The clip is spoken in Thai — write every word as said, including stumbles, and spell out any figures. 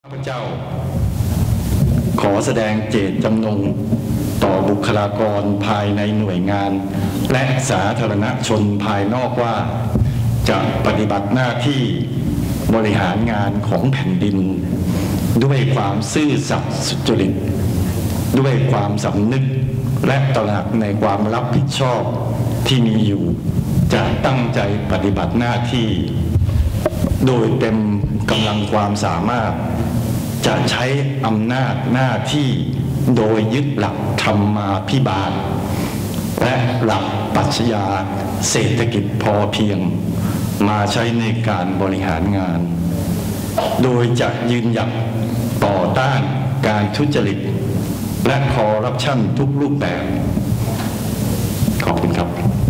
ข้าพเจ้าขอแสดงเจตจำนงต่อบุคลากรภายในหน่วยงานและสาธารณชนภายนอกว่าจะปฏิบัติหน้าที่บริหารงานของแผ่นดินด้วยความซื่อสัตย์สุจริตด้วยความสำนึกและตระหนักในความรับผิดชอบที่มีอยู่จะตั้งใจปฏิบัติหน้าที่โดยเต็มกำลังความสามารถจะใช้อำนาจหน้าที่โดยยึดหลักธรรมาภิบาลและหลักปรัชญาเศรษฐกิจพอเพียงมาใช้ในการบริหารงานโดยจะยืนหยัดต่อต้านการทุจริตและคอร์รัปชันทุกรูปแบบขอบคุณครับ